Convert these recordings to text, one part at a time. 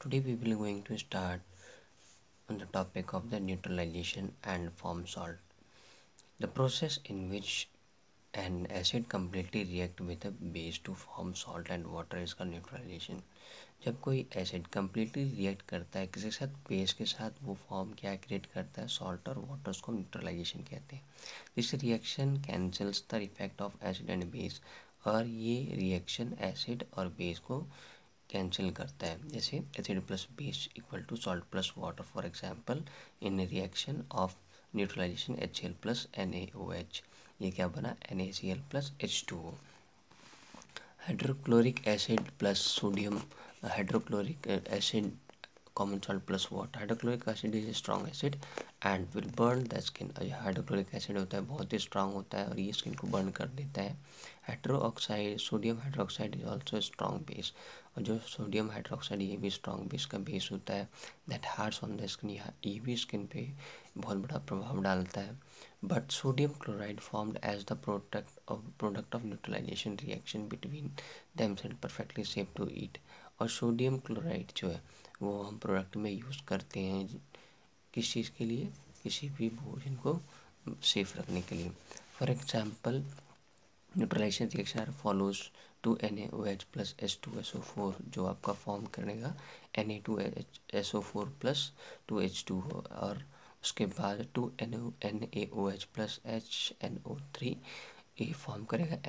Today we will going to start on the topic of the neutralization and form salt. The process in which an acid completely react with a base to form salt and water is called neutralization. जब कोई acid completely react करता है किसी के साथ base के साथ, वो फॉर्म क्या क्रिएट करता है, सॉल्ट और वाटर, उसको न्यूट्रलाइजेशन कहते हैं. This reaction cancels the effect of acid and base. और ये रिएक्शन एसिड और बेस को कैंसिल करता है. जैसे acid plus base equal to salt plus water. For example in reaction of neutralization HCl plus NaOH, ये क्या बना, NaCl plus H2O. Hydrochloric acid plus sodium, hydrochloric acid common salt plus water. Hydrochloric acid is strong acid and will burn the skin. Hydrochloric acid होता है बहुत ही strong होता है और ये स्किन को बर्न कर देता है. Hydroxide, sodium hydroxide is also strong base. और जो सोडियम हाइड्रोक्साइड ये भी स्ट्रॉन्ग बेस का बेस होता है. That hards on the skin, ये भी स्किन पे बहुत बड़ा प्रभाव डालता है. But sodium chloride formed as the product of neutralization reaction between them self perfectly safe to eat. और सोडियम क्लोराइड जो है वो हम प्रोडक्ट में यूज़ करते हैं किस चीज़ के लिए, किसी भी भोजन को सेफ रखने के लिए. For example neutralization reaction follows to NaOH plus H2SO4, जो आपका फॉर्म करेगा Na2SO4 प्लस 2H2O. और उसके बाद टू NaOH प्लस HNO3, ये फॉर्म करेगा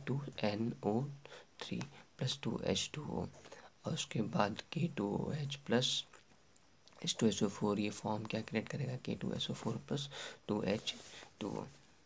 Na2NO3 प्लस 2H2O. और उसके बाद K2OH प्लस H2SO4, ये फॉर्म क्या क्रिएट करेगा, K2SO4 plus 2H2O.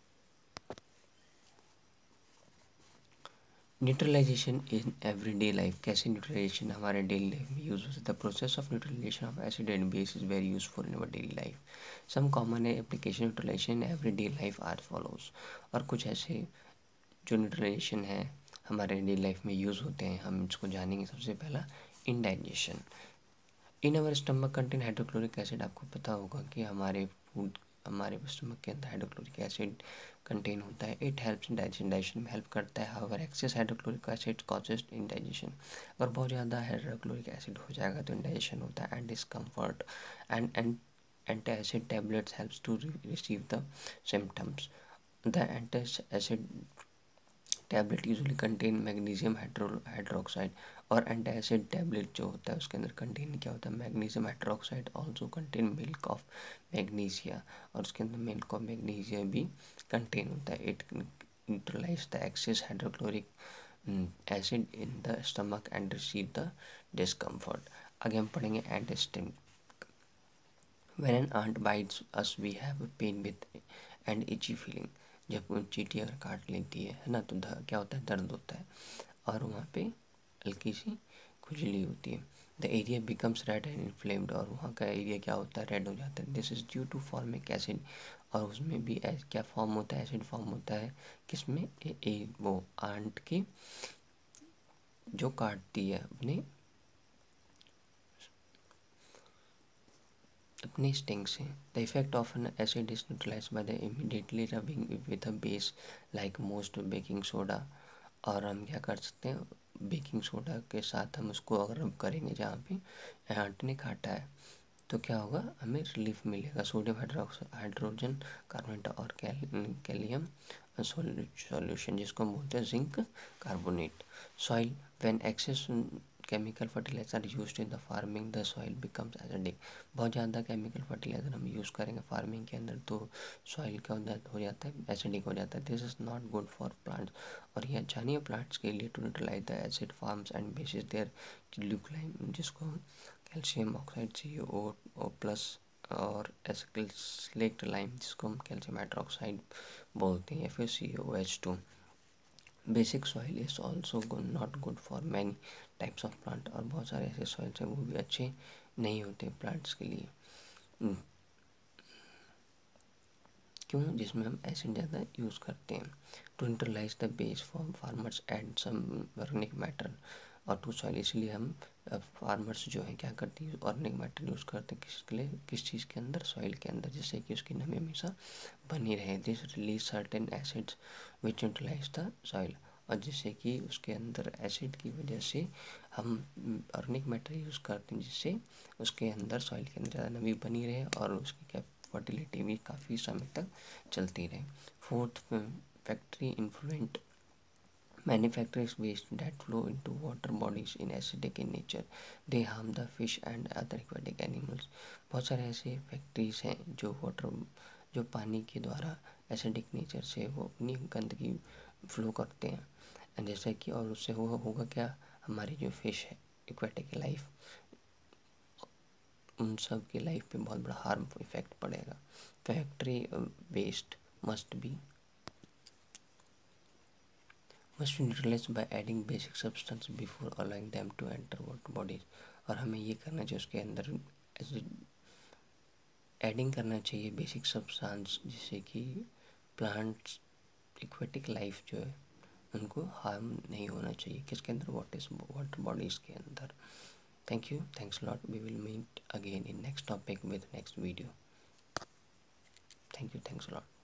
Neutralization in everyday life. कैसे न्यूट्रलाइजेशन हमारे डेली लाइफ में यूज़ होता है. The process of neutralization of acid and base is very useful in our daily life. Some common application neutralization in everyday life are follows. और कुछ ऐसे जो neutralisation है हमारे डेली लाइफ में यूज़ होते हैं, हम इसको जानेंगे. सबसे पहला indigestion. In our stomach contain hydrochloric acid. आपको पता होगा कि हमारे स्टमक के अंदर हाइड्रोक्लोरिक एसिड कंटेन होता है. इट हेल्प्स इन डाइजेशन में हेल्प करता है. However excess hydrochloric acid causes indigestion. अगर बहुत ज़्यादा हाइड्रोक्लोरिक एसिड हो जाएगा तो इंडाइजेशन होता है and discomfort. And antacid tablets helps to receive the symptoms. The antacid tablet usually contain magnesium hydroxide. और एंटासिड टैबलेट जो होता है उसके अंदर कंटेन क्या होता है, magnesium hydroxide. Also contain milk of magnesia, और उसके अंदर मिल्क ऑफ मैग्नीशिया भी कंटेन होता है. It neutralize the excess hydrochloric acid in the stomach and receive the discomfort. आगे हम पढ़ेंगे एंटेस्टिन. When an ant bites us, we have a pain with and itchy feeling. जब कोई चींटी अगर काट लेती है ना, तो क्या होता है, दर्द होता है और वहाँ पे हल्की सी खुजली होती है. The area becomes red and inflamed, और वहाँ का एरिया क्या होता है, रेड हो जाता है. This is due to formic acid. और उसमें भी क्या फॉर्म होता है, एसिड फॉर्म होता है. किसमें, वो आंट की जो काटती है अपने स्टिंग से. The effect of an acid is neutralize by the immediately rubbing with a base like most baking soda. और हम क्या कर सकते हैं, बेकिंग सोडा के साथ हम उसको अगर रब करेंगे जहाँ पे आंट ने काटा है तो क्या होगा, हमें रिलीफ मिलेगा. सोडियम हाइड्रोजन कार्बोनेट और कैलियम सॉल्यूशन, जिसको हम बोलते हैं zinc carbonate. Soil. When excess chemical fertilizer used in the farming the soil becomes acidic. बहुत ज़्यादा केमिकल फर्टिलाइजर हम यूज़ करेंगे फार्मिंग के अंदर तो सॉइल क्या हो जाता है, एसिडिक हो जाता है. This is not good for plants. और ये अच्छा नहीं है प्लांट्स के लिए. To neutralize the acid forms and basis there ग्लूकोलाइन, जिसको कैल्शियम ऑक्साइड CaO प्लस और एसिटिक लाइम, जिसको हम कैल्शियम हाइड्रोक्साइड बोलते हैं, या फिर CaOH2. Basic soil is also not good for many types of plant. और बहुत सारे ऐसे सॉइल्स हैं वो भी अच्छे नहीं होते प्लांट्स के लिए. क्यों, जिसमें हम एसिड ज़्यादा यूज़ करते हैं. To neutralize the base form farmers and some organic matter और टू सॉइल. इसलिए हम फार्मर्स जो है क्या करते हैं, ऑर्गेनिक मैटर यूज़ करते हैं किसके लिए, किस चीज़ के अंदर, सॉइल के अंदर, जिससे कि उसकी नमी हमेशा बनी रहे. This release certain acids which neutralize the soil. और जिससे कि उसके अंदर एसिड की वजह से हम ऑर्गेनिक मैटर यूज़ करते हैं, जिससे उसके अंदर सॉइल के अंदर ज़्यादा नमी बनी रहे और उसकी क्या फर्टिलिटी भी काफ़ी समय तक चलती रहे। Fourth, factory influent manufacturers waste that flow into water bodies in acidic in nature. They harm the fish and other aquatic animals. बहुत सारे ऐसे फैक्ट्रीज हैं जो पानी के द्वारा एसिडिक नेचर से वो अपनी गंदगी फ्लो करते हैं, जैसे कि और उससे होगा क्या, हमारी जो फिश है, एक्वाटिक लाइफ, उन सब की लाइफ पे बहुत बड़ा हार्मफुल इफेक्ट पड़ेगा। Factory waste must be must be neutralized by adding basic substance before allowing them to enter water bodies। और हमें ये करना चाहिए, उसके अंदर एडिंग करना चाहिए बेसिक सब्सटेंस, जिससे कि प्लांट्स, एक्वेटिक लाइफ जो है, उनको हार्म नहीं होना चाहिए किसके अंदर, वाटर बॉडीज़ के अंदर। Thank you, thanks lot, we will meet again in next topic with next video. Thank you, thanks lot.